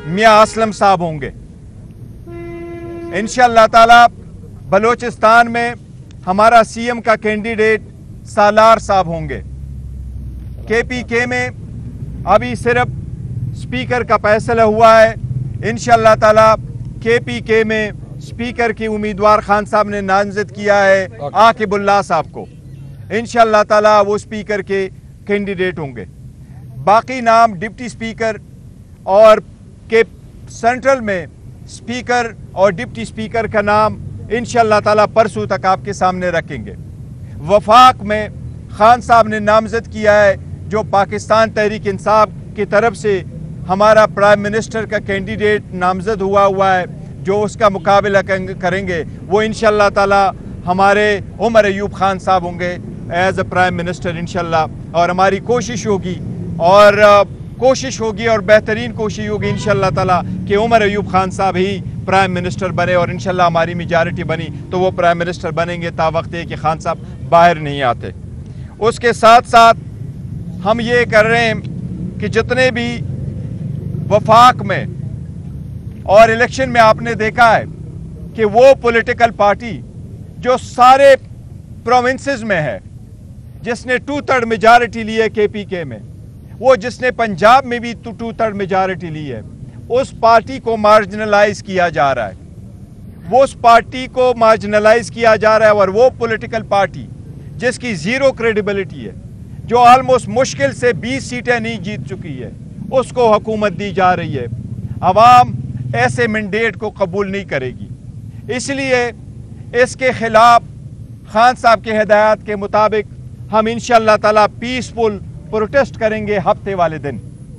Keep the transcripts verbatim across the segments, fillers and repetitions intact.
मियां असलम साहब होंगे। इंशाअल्लाह ताला बलोचिस्तान में हमारा सीएम का कैंडिडेट सालार साहब होंगे। के पी के में अभी सिर्फ स्पीकर का फैसला हुआ है। इंशाअल्लाह ताला के पी के में स्पीकर की उम्मीदवार खान साहब ने नामजद किया है आकिबुल्लाह साहब को। इंशाअल्लाह ताला वो स्पीकर के कैंडिडेट होंगे। बाकी नाम डिप्टी स्पीकर और के सेंट्रल में स्पीकर और डिप्टी स्पीकर का नाम इंशाअल्लाह ताला परसों तक आपके सामने रखेंगे। वफाक में खान साहब ने नामजद किया है, जो पाकिस्तान तहरीक इंसाफ की तरफ से हमारा प्राइम मिनिस्टर का कैंडिडेट नामजद हुआ हुआ है, जो उसका मुकाबला करेंगे वो इंशाअल्लाह ताला हमारे उमर अयूब खान साहब होंगे एज अ प्राइम मिनिस्टर इंशाअल्लाह। और हमारी कोशिश होगी और कोशिश होगी और बेहतरीन कोशिश होगी इंशाअल्लाह ताला कि उमर अयूब खान साहब ही प्राइम मिनिस्टर बने, और इंशाअल्लाह हमारी मेजॉरिटी बनी तो वो प्राइम मिनिस्टर बनेंगे ता वक्त है कि खान साहब बाहर नहीं आते। उसके साथ साथ हम ये कर रहे हैं कि जितने भी वफाक में और इलेक्शन में आपने देखा है कि वो पॉलिटिकल पार्टी जो सारे प्रोविंसेस में है, जिसने टू थर्ड मेजॉरिटी ली है के पी के में, वो जिसने पंजाब में भी टू थर्ड मेजॉरिटी ली है, उस पार्टी को मार्जिनलाइज किया जा रहा है। वो उस पार्टी को मार्जिनलाइज किया जा रहा है और वो पॉलिटिकल पार्टी जिसकी ज़ीरो क्रेडिबिलिटी है, जो ऑलमोस्ट मुश्किल से बीस सीटें नहीं जीत चुकी है, उसको हुकूमत दी जा रही है। अवाम ऐसे मैंडेट को कबूल नहीं करेगी। इसलिए इसके खिलाफ खान साहब के हिदायत के मुताबिक हम इंशाअल्लाह ताला पीसफुल प्रोटेस्ट करेंगे हफ्ते वाले दिन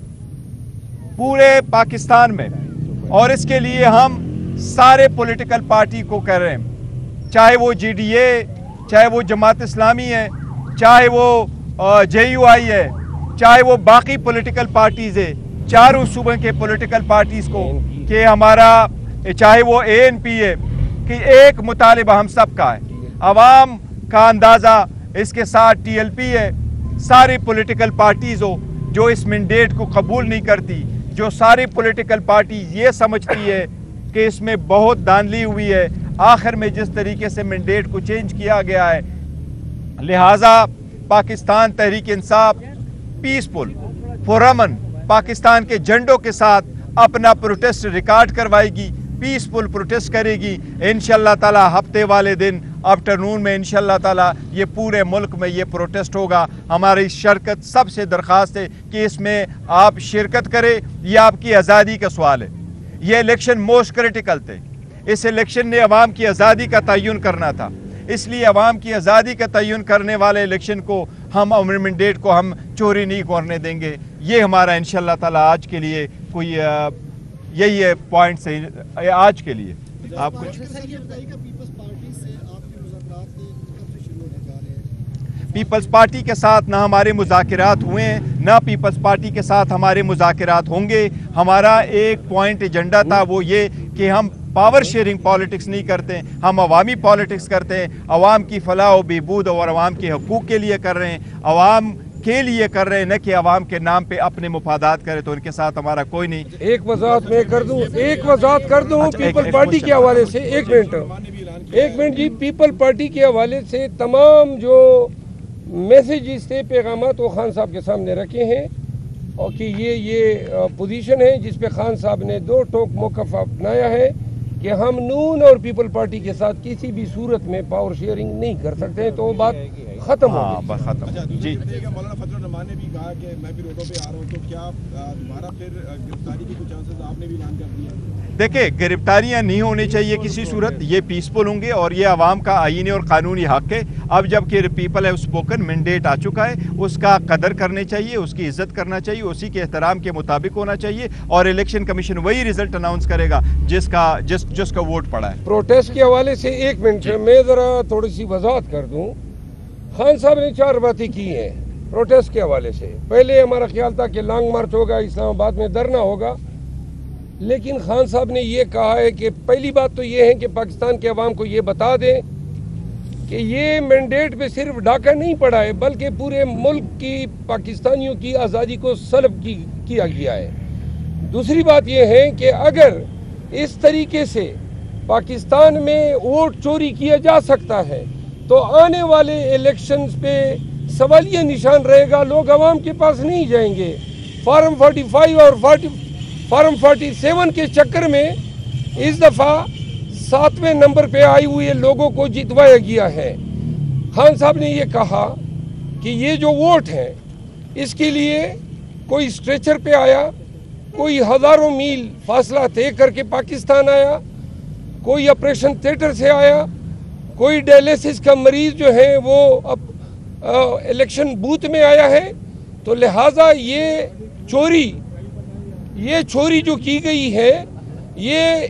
पूरे पाकिस्तान में। और इसके लिए हम सारे पॉलिटिकल पार्टी को कह रहे हैं, चाहे वो जी डी ए, चाहे वो जमात इस्लामी है, चाहे वो जे यू आई है, चाहे वो बाकी पॉलिटिकल पार्टीज़ है, चारों सूबे के पॉलिटिकल पार्टीज़ को कि हमारा, चाहे वो ए एन पी है, कि एक मुतालिबा हम सब का है। अवाम का अंदाज़ा इसके साथ टी एल पी है, सारी पॉलिटिकल पार्टीज़ हो जो इस मैंडेट को कबूल नहीं करती, जो सारी पॉलिटिकल पार्टी ये समझती है कि इसमें बहुत धांधली हुई है, आखिर में जिस तरीके से मैंडेट को चेंज किया गया है। लिहाजा पाकिस्तान तहरीक इंसाफ पीसफुल पुरअमन पाकिस्तान के झंडों के साथ अपना प्रोटेस्ट रिकॉर्ड करवाएगी, पीसफुल प्रोटेस्ट करेगी। इंशाअल्लाह ताला हफ्ते वाले दिन आफ्टरनून में इंशाअल्लाह ताला ये पूरे मुल्क में ये प्रोटेस्ट होगा। हमारी शिरकत सबसे दरख्वास्त है कि इसमें आप शिरकत करें, ये आपकी आज़ादी का सवाल है। ये इलेक्शन मोस्ट क्रिटिकल थे। इस इलेक्शन ने अवाम की आज़ादी का तयन करना था, इसलिए अवाम की आज़ादी का तयन करने वाले इलेक्शन को हम मैंडेट को हम चोरी नहीं करने देंगे। ये हमारा इंशाअल्लाह ताला आज के लिए कोई यही है पॉइंट से आज के लिए। आप कुछ पीपल्स पार्टी के साथ ना हमारे मुज़ाकिरात हुए हैं, ना पीपल्स पार्टी के साथ हमारे मुज़ाकिरात होंगे। हमारा एक पॉइंट एजेंडा था, वो ये कि हम पावर शेयरिंग पॉलिटिक्स नहीं करते, हम अवामी पॉलिटिक्स करते हैं। अवाम की फलाह व बहबूद और अवाम के हकूक़ के लिए कर रहे हैं, अवाम के लिए कर रहे हैं, न कि अवाम के नाम पे अपने मुफादात करें। तो उनके साथ हमारा कोई नहीं। एक वजाहत मैं कर दूं, एक वजाहत कर दूं पीपल पार्टी के हवाले से। एक मिनट एक मिनट जी, पीपल पार्टी के हवाले से तमाम जो मैसेजेस थे, पैगामात, वो खान साहब के सामने रखे हैं, और कि ये ये पोजीशन है जिस पे खान साहब ने दो टोक मौक़िफ़ अपनाया है कि हम नून और पीपल पार्टी के साथ किसी भी सूरत में पावर शेयरिंग नहीं कर सकते हैं। तो वो बात खत्म हो गई, खत्म। जी, मौलाना फजल रहमान ने भी कहा कि मैं भी रोडों पे आ रहा हूँ, तो क्या दोबारा फिर गिरफ्तारी के कुछ चांसेस आपने भी ऐलान कर दिया? देखिए, गिरफ्तारियां नहीं होनी चाहिए किसी सूरत, ये पीसफुल होंगे और ये आवाम का आईनी और कानूनी हक है। अब जबकि पीपल है स्पोकन मैंडेट आ चुका है, उसका कदर करनी चाहिए, उसकी इज्जत करना चाहिए, उसी के एहतराम के मुताबिक होना चाहिए, और इलेक्शन कमीशन वही रिजल्ट अनाउंस करेगा जिसका जिस जिसका वोट पड़ा है। प्रोटेस्ट के हवाले से एक मिनट मैं ज़रा थोड़ी सी वजाहत कर दूँ। खान साहब ने चार बातें की हैं प्रोटेस्ट के हवाले से। पहले हमारा ख्याल था कि लॉन्ग मार्च होगा, इस्लामाबाद में धरना होगा, लेकिन खान साहब ने ये कहा है कि पहली बात तो ये है कि पाकिस्तान के अवाम को ये बता दें कि ये मैंडेट पे सिर्फ डाका नहीं पड़ा है, बल्कि पूरे मुल्क की पाकिस्तानियों की आज़ादी को सल्ब की किया गया है। दूसरी बात यह है कि अगर इस तरीके से पाकिस्तान में वोट चोरी किया जा सकता है तो आने वाले इलेक्शंस पे सवालिया निशान रहेगा, लोग आवाम के पास नहीं जाएंगे। फार्म पैंतालीस और फार्म सैंतालीस के चक्कर में इस दफ़ा सातवें नंबर पे आए हुए लोगों को जितवाया गया है। खान साहब ने ये कहा कि ये जो वोट है इसके लिए कोई स्ट्रेचर पे आया, कोई हज़ारों मील फासला तय करके पाकिस्तान आया, कोई ऑपरेशन थिएटर से आया, कोई डायलिसिस का मरीज जो है वो अब इलेक्शन बूथ में आया है। तो लिहाजा ये चोरी ये चोरी जो की गई है ये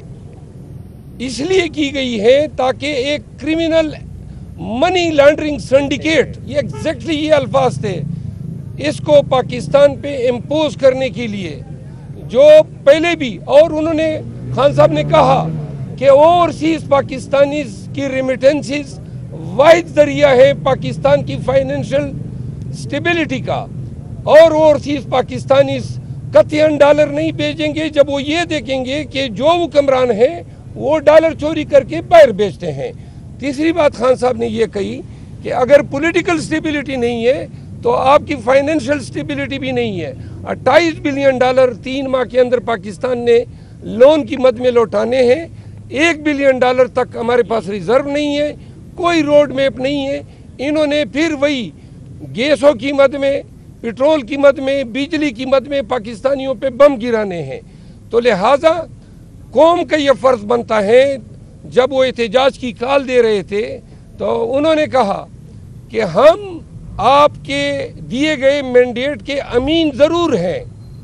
इसलिए की गई है ताकि एक क्रिमिनल मनी लॉन्ड्रिंग सिंडिकेट, ये एग्जैक्टली ये अल्फाज थे, इसको पाकिस्तान पे इम्पोज करने के लिए जो पहले भी, और उन्होंने खान साहब ने कहा कि ओवरसीज पाकिस्तानीज की रेमिटेंसेस वाहिद जरिया है पाकिस्तान की फाइनेंशियल स्टेबिलिटी का, और ओवरसीज पाकिस्तानीज कतईन डॉलर नहीं भेजेंगे जब वो ये देखेंगे कि जो हुक्मरान है वो डॉलर चोरी करके बाहर बेचते हैं। तीसरी बात खान साहब ने ये कही कि अगर पॉलिटिकल स्टेबिलिटी नहीं है तो आपकी फाइनेंशियल स्टेबिलिटी भी नहीं है। अट्ठाईस बिलियन डॉलर तीन माह के अंदर पाकिस्तान ने लोन की मद में लौटाने हैं, एक बिलियन डॉलर तक हमारे पास रिजर्व नहीं है, कोई रोड मैप नहीं है। इन्होंने फिर वही गैसों की मद में, पेट्रोल की मद में, बिजली की मद में पाकिस्तानियों पे बम गिराने हैं। तो लिहाजा कौम का ये फर्ज बनता है, जब वो एहतजाज की कॉल दे रहे थे तो उन्होंने कहा कि हम आपके दिए गए मैंडेट के अमीन ज़रूर हैं,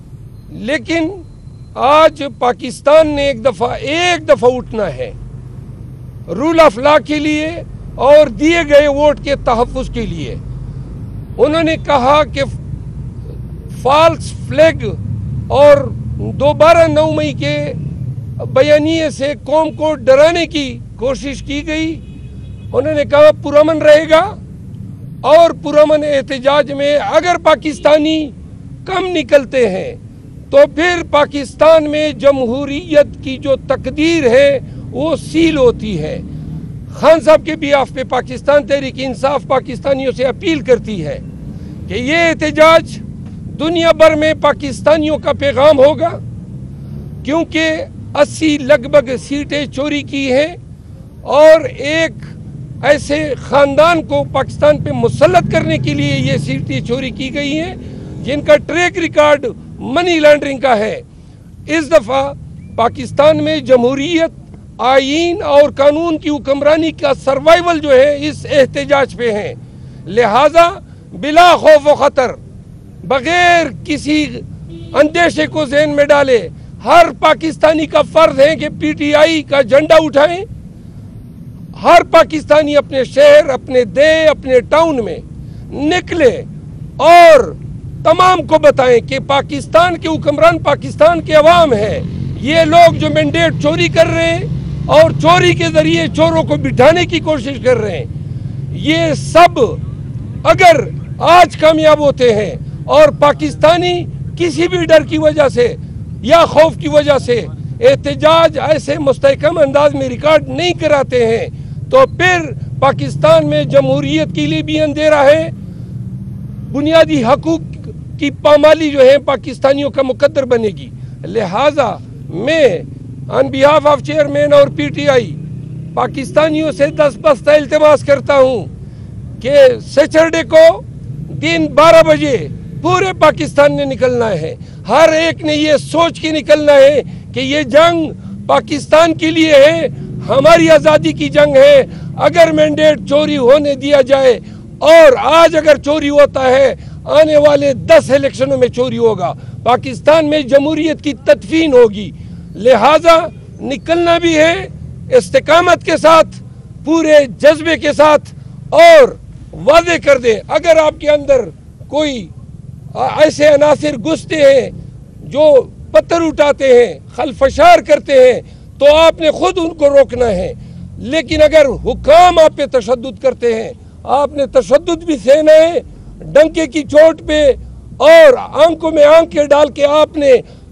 लेकिन आज पाकिस्तान ने एक दफ़ा एक दफ़ा उठना है रूल ऑफ लॉ के लिए और दिए गए वोट के तहफ़्फ़ुज़ के लिए। उन्होंने कहा कि फॉल्स फ्लैग और दोबारा नौ मई के बयानिए से कौम को डराने की कोशिश की गई। उन्होंने कहा पुरअमन रहेगा, और पुरअमन एहतजाज में अगर पाकिस्तानी कम निकलते हैं तो फिर पाकिस्तान में जमहूरियत की जो तकदीर है वो सील होती है। खान साहब के बिहाफ पे पाकिस्तान तहरीक इंसाफ पाकिस्तानियों से अपील करती है कि ये एहतजाज दुनिया भर में पाकिस्तानियों का पैगाम होगा, क्योंकि अस्सी लगभग सीटें चोरी की हैं और एक ऐसे ख़ानदान को पाकिस्तान पे मुसल्लत करने के लिए ये सीटें चोरी की गई हैं जिनका ट्रैक रिकॉर्ड मनी लॉन्ड्रिंग का है। इस दफ़ा पाकिस्तान में जमहूरियत, आईन और कानून की हुक्मरानी का सर्वाइवल जो है इस एहतजाज पे है। लिहाजा बिला खौफ व ख़तर, बगैर किसी अंदेशे को ज़हन में डाले, हर पाकिस्तानी का फर्ज है कि पीटीआई का झंडा उठाएं। हर पाकिस्तानी अपने शहर, अपने देश, अपने टाउन में निकले और तमाम को बताएं कि पाकिस्तान के हुक्मरान पाकिस्तान के अवाम है। ये लोग जो मैंडेट चोरी कर रहे हैं और चोरी के जरिए चोरों को बिठाने की कोशिश कर रहे हैं, ये सब अगर आज कामयाब होते हैं और पाकिस्तानी किसी भी डर की वजह से या खौफ की वजह से एहतजाज ऐसे मुस्तहकम अंदाज में रिकॉर्ड नहीं कराते हैं, तो फिर पाकिस्तान में जमहूरियत के लिए भी अंधेरा है। बुनियादी हकूक की पामाली जो है पाकिस्तानियों का मुकद्दर बनेगी। लिहाजा मैं ऑन बिहाफ ऑफ चेयरमैन और पीटीआई पाकिस्तानियों से दस बस्ता इल्तिमास करता हूँ कि सैटरडे को दिन बारह बजे पूरे पाकिस्तान ने निकलना है। हर एक ने ये सोच के निकलना है कि ये जंग पाकिस्तान के लिए है, हमारी आज़ादी की जंग है। अगर मैंडेट चोरी होने दिया जाए, और आज अगर चोरी होता है, आने वाले दस इलेक्शनों में चोरी होगा, पाकिस्तान में जमहूरियत की तदफीन होगी। लिहाजा निकलना भी है इस्तिकामत के साथ, पूरे जज्बे के साथ, और वादे कर दे अगर आपके अंदर कोई ऐसे अनासिर घुसते हैं जो पत्थर उठाते हैं, खलफशार करते हैं, तो आपने खुद उनको रोकना है। लेकिन अगर हुकाम आप पे तशद्दुद करते हैं, आपने तशद्दुद भी सहना है, डंके की चोट पे और आंखों में आंखें डाल के आपने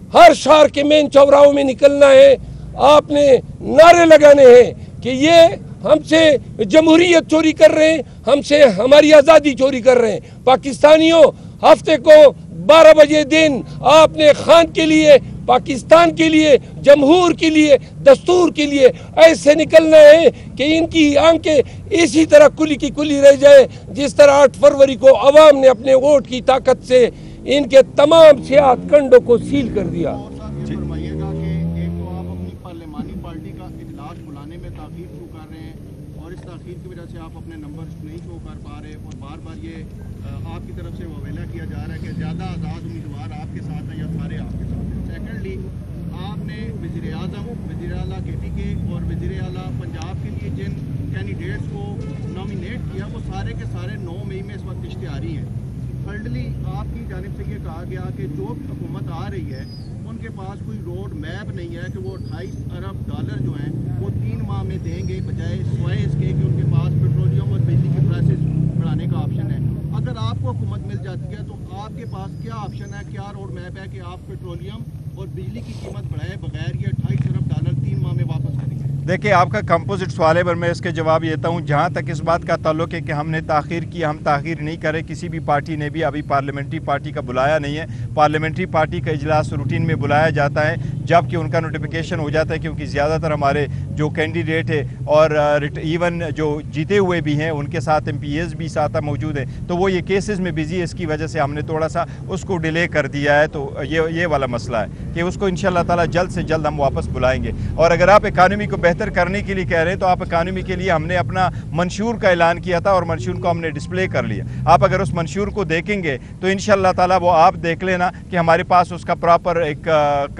हर शहर के मेन चौराहों में निकलना है, आपने नारे लगाने हैं कि ये हमसे जमहूरियत चोरी कर रहे हैं, हमसे हमारी आज़ादी चोरी कर रहे हैं। पाकिस्तानियों, हफ्ते को बारह बजे दिन आपने खान के लिए, पाकिस्तान के लिए, जमहूर के लिए, दस्तूर के लिए ऐसे निकलना है कि इनकी आंखें इसी तरह कुली की कुली रह जाए जिस तरह आठ फरवरी को अवाम ने अपने वोट की ताकत से इनके तमाम सियात कंडों को सील कर दिया। और साथ ये फरमाइएगा कि एक तो आप अपनी पार्लिमानी पार्टी का इजलास बुलाने में ताख़ीर क्यों कर रहे हैं, और इस ताख़ीर की वजह से आप अपने नंबर नहीं शो कर पा रहे, और बार बार ये आपकी तरफ से ववेला किया जा रहा है कि ज़्यादा आज़ाद उम्मीदवार आपके साथ हैं या सारे आपके साथ हैं। सेकेंडली, आपने वज़ीर आज़म, वज़ीर आला के टी के और वज़ीर आला पंजाब के लिए जिन कैंडिडेट्स को नॉमिनेट किया वो सारे के सारे नौ मई में इस वक्त इश्तिहारी हैं। थर्डली, आपकी जानिब से ये कहा गया कि जो भी हुकूमत आ रही है उनके पास कोई रोड मैप नहीं है कि वो अट्ठाईस अरब डॉलर जो हैं वो तीन माह में देंगे, बजाय सिवाय इसके कि उनके पास पेट्रोलियम और बिजली की प्राइसेस बढ़ाने का ऑप्शन है। अगर आपको हुकूमत मिल जाती है तो आपके पास क्या ऑप्शन है, क्या रोड मैप है कि आप पेट्रोलियम और बिजली की कीमत बढ़ाए बगैर ये अट्ठाईस अरब डॉलर तीन माह में वापस करेंगे? देखिए, आपका कंपोजिट सवाल है, पर मैं इसके जवाब देता हूँ। जहाँ तक इस बात का ताल्लुक है कि हमने ताख़ीर की, हम ताख़ीर नहीं करें। किसी भी पार्टी ने भी अभी पार्लियामेंट्री पार्टी का बुलाया नहीं है। पार्लियामेंट्री पार्टी का इजलास रूटीन में बुलाया जाता है जबकि उनका नोटिफिकेशन हो जाता है, क्योंकि ज़्यादातर हमारे जो कैंडिडेट है और इवन जो जीते हुए भी हैं उनके साथ एम पी एस भी साथ मौजूद है, तो वो ये केसेस में बिजी है। इसकी वजह से हमने थोड़ा सा उसको डिले कर दिया है। तो ये ये वाला मसला है कि उसको इंशाल्लाह ताला जल्द से जल्द हम वापस बुलाएंगे। और अगर आप इकानमी को बेहतर करने के लिए कह रहे हैं तो आप इकानमी के लिए हमने अपना मंशूर का ऐलान किया था और मंशूर को हमने डिस्प्ले कर लिया। आप अगर उस मंशूर को देखेंगे तो इंशाल्लाह ताला वो आप देख लेना कि हमारे पास उसका प्रॉपर एक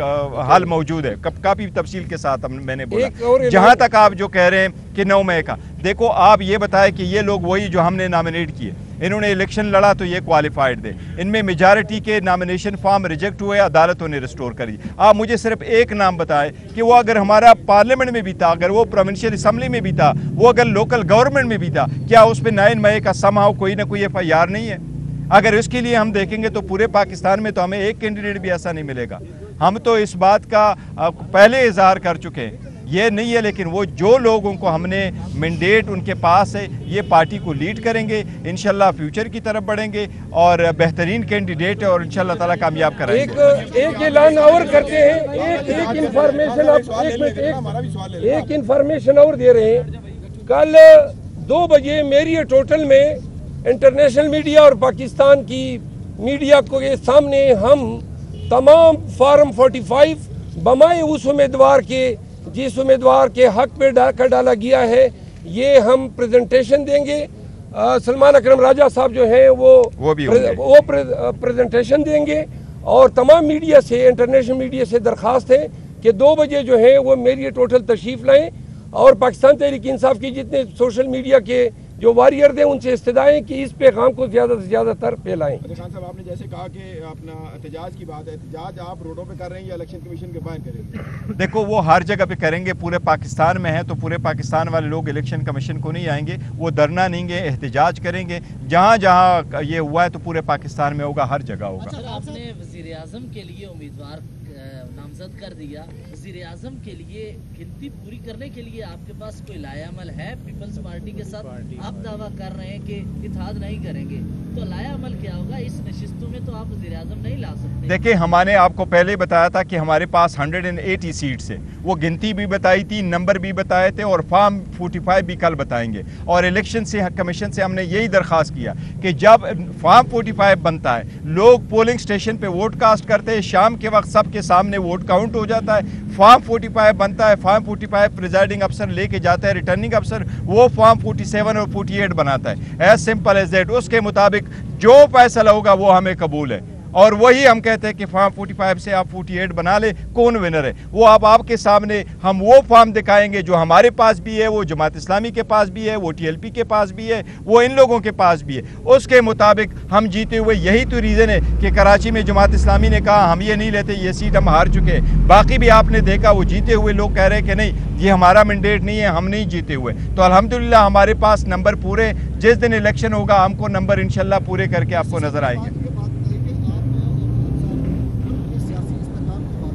हल मौजूद है, काफ़ी तफसील के साथ हम मैंने बोला। जहाँ तक आप जो कह रहे हैं कि नौ मई का, देखो आप ये बताएं कि ये लोग वही जो हमने नॉमिनेट किए, इन्होंने इलेक्शन लड़ा तो ये क्वालिफाइड थे, इनमें मेजॉरिटी के नॉमिनेशन फॉर्म रिजेक्ट हुए, अदालतों ने रिस्टोर करी। आप मुझे सिर्फ एक नाम बताएं कि वो अगर हमारा पार्लियामेंट में भी था, अगर वो प्रोविंशियल असम्बली में भी था, वो अगर लोकल गवर्नमेंट में भी था, क्या उस पर नाइन मई का समाव कोई ना कोई एफ आई आर नहीं है? अगर इसके लिए हम देखेंगे तो पूरे पाकिस्तान में तो हमें एक कैंडिडेट भी ऐसा नहीं मिलेगा। हम तो इस बात का पहले इजहार कर चुके हैं, ये नहीं है, लेकिन वो जो लोगों को हमने मैंडेट उनके पास है ये पार्टी को लीड करेंगे, इंशाल्लाह फ्यूचर की तरफ बढ़ेंगे और बेहतरीन कैंडिडेट है और इंशाल्लाह ताला कामयाब कराएंगे। एक एक ऐलान और करते हैं, एक एक इंफॉर्मेशन आप एक मिनट एक एक इंफॉर्मेशन और दे रहे हैं। कल दो बजे मेरी टोटल में इंटरनेशनल मीडिया और पाकिस्तान की मीडिया को के सामने हम तमाम फार्म फोर्टी फाइव बमाए उस उम्मीदवार के जिस उम्मीदवार के हक पे डाका डाला गया है, ये हम प्रेजेंटेशन देंगे। सलमान अकरम राजा साहब जो हैं वो वो भी प्रे, वो प्रे, प्रेजेंटेशन देंगे। और तमाम मीडिया से, इंटरनेशनल मीडिया से दरख्वास्त है कि दो बजे जो है वो मेरी टोटल तशरीफ लाएं और पाकिस्तान तहरीक इंसाफ की जितने सोशल मीडिया के जो वारियर थे उनसे इस्तदाएं कि इस पैगाम को ज़्यादा से ज़्यादा तर फैलाएं। खान साहब, आपने जैसे कहा कि अपना एहतजाज की बात है, एहतजाज आप रोडों पे कर रहे हैं या इलेक्शन कमीशन के बाहर करेंगे? देखो, वो हर जगह पे करेंगे। पूरे पाकिस्तान में है तो पूरे पाकिस्तान वाले लोग इलेक्शन कमीशन को नहीं आएंगे, वो धरना देंगे, एहतजाज करेंगे। जहाँ जहाँ ये हुआ है तो पूरे पाकिस्तान में होगा, हर जगह होगा। सर, आपने वज़ीर आज़म के लिए उम्मीदवार नामजद कर दिया, वज़ीर आज़म के लिए गिनती पूरी करने के लिए आपके पास कोई लायामल है? पीपल्स पार्टी के साथ आप दावा कर रहे हैं कि इत्तेहाद नहीं करेंगे, तो लायामल क्या होगा? इस नशिस्तों में तो आप वज़ीर आज़म नहीं ला सकते। देखिए, हमने आपको पहले बताया था कि हमारे पास एक सौ अस्सी सीट्स है, वो गिनती भी बताई थी, नंबर भी बताए थे और फॉर्म पैंतालीस भी कल बताएंगे। और इलेक्शन से कमीशन से हमने यही दरख्वास्त किया कि जब फॉर्म पैंतालीस बनता है, लोग पोलिंग स्टेशन पे वोट कास्ट करते हैं, शाम के वक्त सबके सामने वोट काउंट हो जाता है, फॉर्म पैंतालीस बनता है, फॉर्म पैंतालीस प्रिजाइडिंग अफसर लेके जाता है, रिटर्निंग अफसर वो फॉर्म सैंतालीस और अड़तालीस बनाता है। As simple as that. उसके मुताबिक जो फैसला होगा वो हमें कबूल है और वही हम कहते हैं कि फॉर्म पैंतालीस से आप अड़तालीस बना ले, कौन विनर है वो अब आपके सामने हम वो फॉर्म दिखाएंगे जो हमारे पास भी है, वो जमात इस्लामी के पास भी है, वो टी एल पी के पास भी है, वो इन लोगों के पास भी है। उसके मुताबिक हम जीते हुए, यही तो रीज़न है कि कराची में जमात इस्लामी ने कहा हम ये नहीं लेते, ये सीट हम हार चुके हैं। बाकी भी आपने देखा वो जीते हुए लोग कह रहे हैं कि नहीं ये हमारा मैंडेट नहीं है, हम नहीं जीते हुए। तो अल्हम्दुलिल्लाह हमारे पास नंबर पूरे, जिस दिन इलेक्शन होगा हमको नंबर इंशाल्लाह पूरे करके आपको नज़र आएंगे।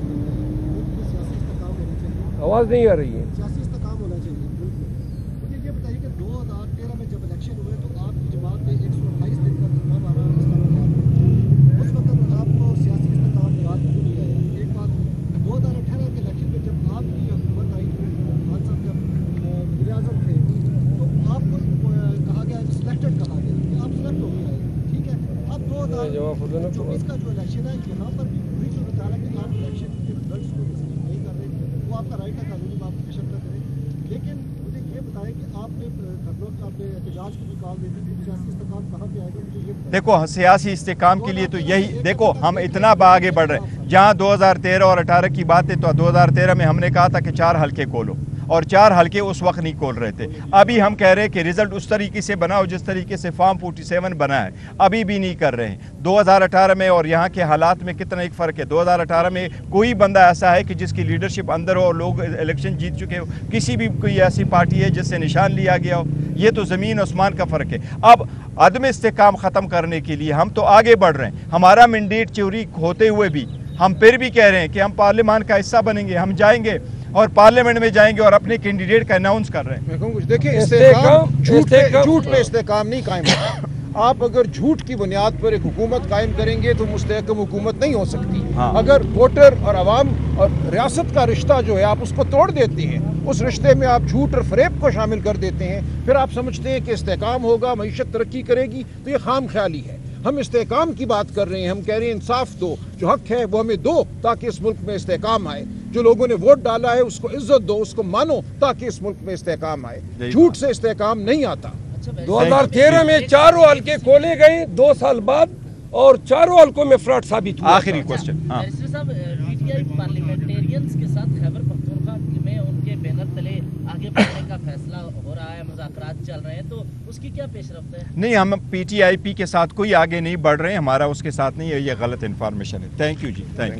आवाज़ नहीं आ रही है। सियासी इस्तेकाम होना चाहिए मुल्क में। मुझे ये बताइए कि दो हज़ार तेरह में जब इलेक्शन हुए तो आपकी जमात ने एक सौ अट्ठाईस दिन का धरना मारा उस वक्त आपको सियासी इस्तेकाम मुराद क्यों नहीं आया? एक बात। दो हज़ार अठारह के इलेक्शन में जब आपकी हुकूमत आई खान साहब जब वज़ीर आज़म थे तो आपको कहा गया सिलेक्टेड कहा गया कि आप सिलेक्ट हो गए, ठीक है। अब दो हज़ार चौबीस का जो इलेक्शन है यहाँ पर भी वही सूरत हाल है कि आप इलेक्शन के रिजल्ट को रिसीव नहीं कर रहे, वो आपका राइट है, कानूनी आप बेशक न करें, लेकिन मुझे ये बताएं कि आपने धरनों का आपने एहतजाज को भी कॉल देती थी, सियासी इस्तेकाम कहाँ पे आएगा मुझे ये बताएं। देखो सियासी इस्तेकाम के लिए तो यही देखो हम इतना आगे बढ़ रहे हैं। जहाँ दो हज़ार तेरह और अठारह की बात है तो दो हज़ार तेरह में हमने कहा था कि चार हल्के खोलो और चार हल्के उस वक्त नहीं खोल रहे थे। अभी हम कह रहे हैं कि रिजल्ट उस तरीके से बनाओ जिस तरीके से फॉर्म सैंतालीस बना है, अभी भी नहीं कर रहे हैं। दो हज़ार अठारह में और यहाँ के हालात में कितना एक फ़र्क है। दो हज़ार अठारह में कोई बंदा ऐसा है कि जिसकी लीडरशिप अंदर हो और लोग इलेक्शन जीत चुके हो, किसी भी कोई ऐसी पार्टी है जिससे निशान लिया गया हो, ये तो ज़मीन आसमान का फ़र्क है। अब अदम इस्तेकाम ख़त्म करने के लिए हम तो आगे बढ़ रहे हैं। हमारा मैंडेट चोरी होते हुए भी हम फिर भी कह रहे हैं कि हम पार्लियामान का हिस्सा बनेंगे, हम जाएंगे और पार्लियामेंट में जाएंगे और अपने कैंडिडेट का अनाउंस कर रहे हैं। मैं कहूँ कुछ देखिए, इस्तेकाम झूठ पे झूठ पे इस्तेकाम नहीं कायम होता। आप अगर झूठ की बुनियाद पर एक हुकूमत कायम करेंगे तो मुस्तहकम हुकूमत नहीं हो सकती। हाँ। अगर वोटर और आवाम और रियासत का रिश्ता जो है आप उसको तोड़ देते हैं, उस रिश्ते में आप झूठ और फरेब को शामिल कर देते हैं, फिर आप समझते हैं कि इस्तेकाम होगा, मईशत तरक्की करेगी, तो ये खाम ख्याली है। हम इस्तेकाम की बात कर रहे हैं, हम कह रहे हैं इंसाफ दो, जो हक है वो हमें दो ताकि इस मुल्क में इस्तेकाम आए। जो लोगों ने वोट डाला है उसको इज्जत दो, उसको मानो ताकि इस मुल्क में इस्तेकाम आए। झूठ से इस्तेकाम नहीं आता। दो हज़ार तेरह में चारों हल्के खोले गए दो साल बाद और चारों हल्कों में फ्रॉड साबित हुआ। आखिरी क्वेश्चन। हाँ। बैरिस्टर साहब, पीटीआई पार्लियामेंटेरियंस के साथ खैबर पख्तूनख्वा में उनके बैनर तले आगे बढ़ने का फैसला हो रहा है, मुज़ाकरात चल रहे हैं, तो उसकी क्या पेशरफ्त है? नहीं, हम पीटीआईपी के साथ कोई आगे नहीं बढ़ रहे हैं, हमारा उसके साथ नहीं है, ये गलत इन्फॉर्मेशन है। थैंक यू जी, थैंक यू।